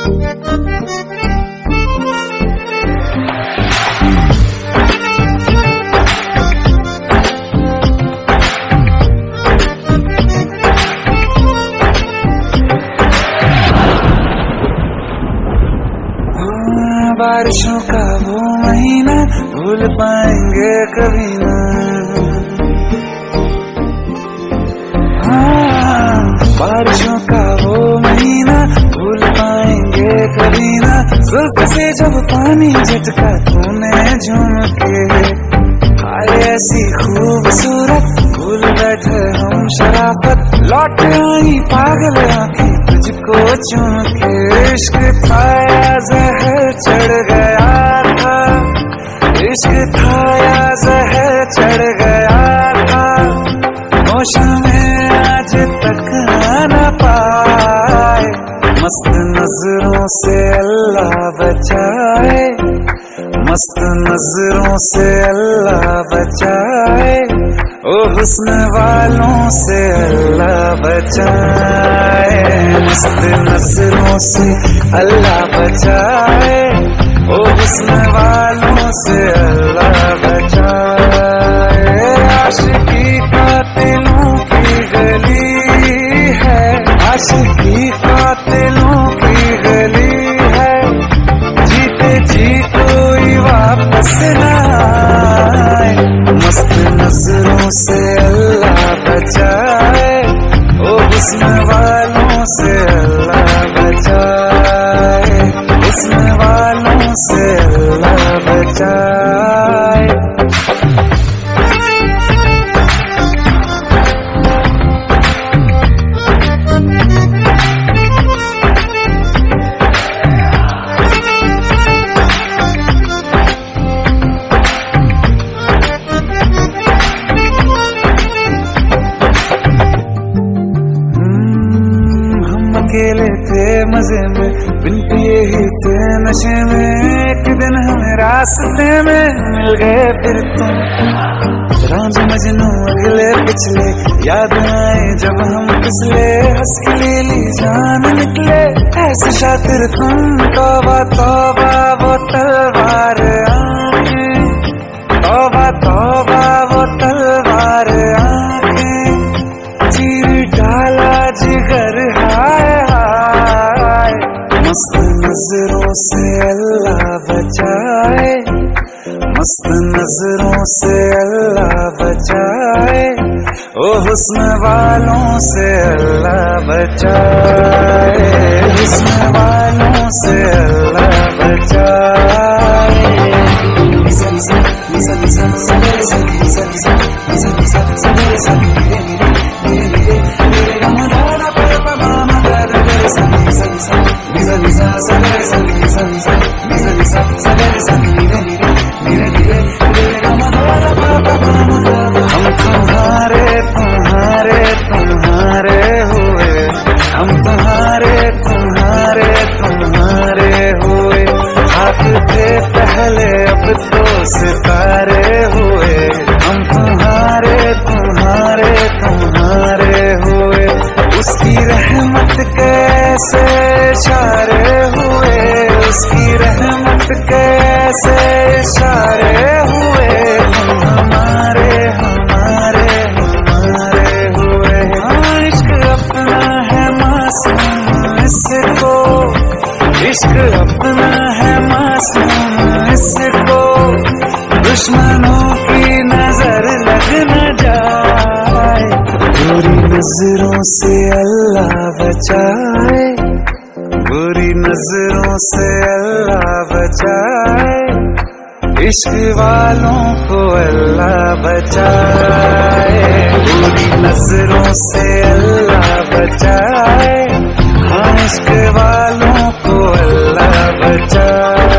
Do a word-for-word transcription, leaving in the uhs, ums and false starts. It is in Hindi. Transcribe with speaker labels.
Speaker 1: बारिशों का वो महीना भूल पाएंगे कभी ना। हाँ, बारिशों का वो महीना भूल पाएंगे कभी ना। जुल्फ से जब पानी झटका तूने झूम के, हाय ऐसी खूबसूरत भूल बैठे हम शराफत। लौट आई पागल आंखें तुझको चूम के। इश्क था या जहर चढ़ गया था, इश्क था या जहर चढ़ गया था। होश में आज तक न पाए, मस्त नजरों से अल्लाह बचाए, मस्त नजरों से अल्लाह बचाए। ओ हुस्न वालों से अल्लाह बचाए, मस्त नजरों से अल्लाह बचाए। ओ हुस्न वालों से अल्लाह बचाए। आशिकी कातिलों की गली है, आशिकी कातिलों की गली है। जीते जी कोई वापस ना आए, मस्त नजरों से अल्लाह बचाए। ओ हुस्न वालों से अल्लाह बचाए, हुस्न वालों से अल्लाह बचाए। अकेले थे मजे में, बिन पिए ही थे नशे में। एक दिन हमें रास्ते में मिल गए फिर तुम। रांझ मजनू अगले पिछले याद आए जब हम फिसले। हंस के लीली जान निकले ऐसे शातिर तुम। तौबा तौबा वो तलवार आंखें, तौबा तौबा वो तलवार आंखें। चीर डाला जिगर हाय हाय, मस्त नजरों से अल्लाह बचाए, मस्त नजरों से अल्लाह बचाए। ओ हुस्न वालों से अल्लाह बचाए, हुस्न वालों से अल्लाह बचाए। निसा निसा निसा निसा सवेरे सवेरे निसा निसा निसा निसा सवेरे सवेरे मेरे मेरे मेरे रमदान पर पमा मगर निसा निसा निसा निसा सवेरे सवेरे निसा निसा निसा निसा सवेरे सवेरे मेरे मेरे मेरे मेरे रमदान पर पमा मगर। हम तुम्हारे तुम्हारे तुम्हारे हुए, हम तुम्हारे तुम्हारे तुम्हारे हुए। हाथ थे पहले अब तो सितारे हुए। हम तुम्हारे तुम्हारे तुम्हारे हुए। उसकी रहमत कैसे इशारे हुए, उसकी रहमत कैसे इशारे हुए। हम हमारे हमारे हमारे हुए। हाँ, इश्क अपना है मासूम इसको, इश्क अपना है मासूम इसको। दुश्मनों की नजर लग न जाए, बुरी नजरों से अल्लाह बचाए, बुरी नजरों से अल्लाह बचाए। इश्क वालों को अल्लाह बचाए, बुरी नजरों से अल्लाह बचाए। हाँ, इश्क वालों को अल्लाह बचाए।